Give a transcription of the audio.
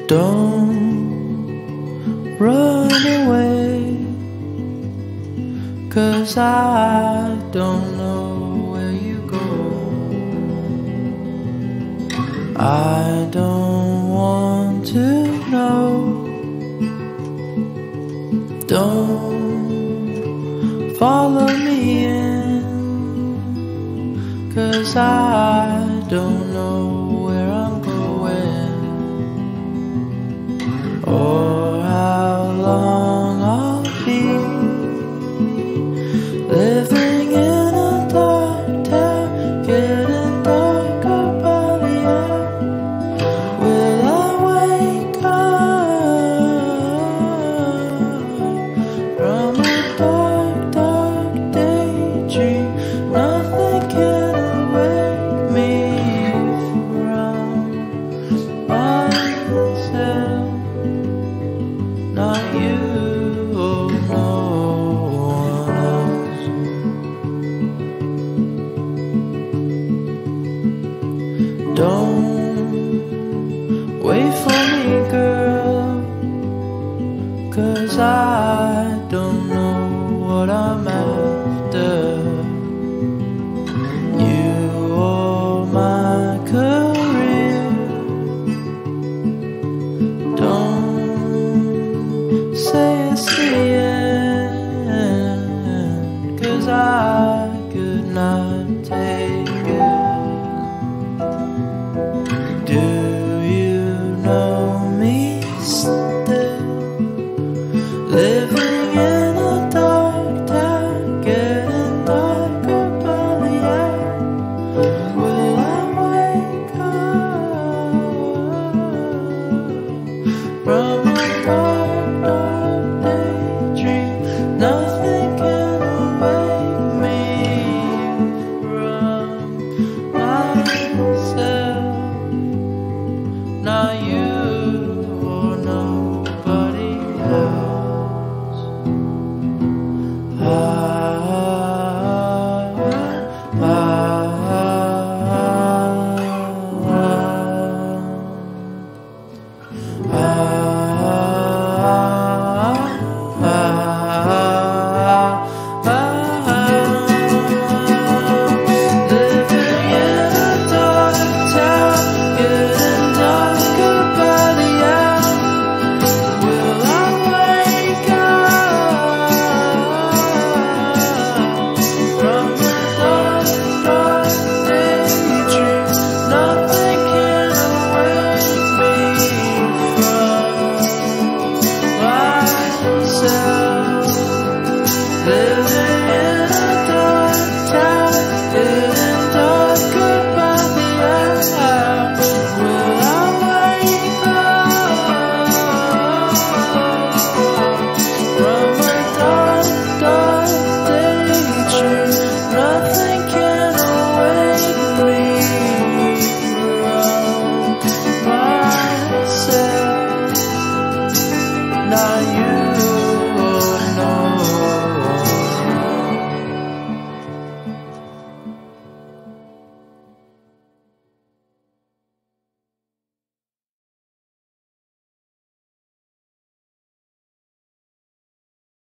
Don't run away, 'cause I don't know where you go. I don't want to know. Don't follow me in, 'cause I don't know where I'm going, or how long I'll be living in a dark town, getting darker by the hour. Will I wake up from a dark, dark daydream? Nothing can awake me from myself. Not you or no one else. Don't wait for me, girl, 'cause I don't know what I'm after. You or my career. Don't say it's the end, 'cause I could not take it.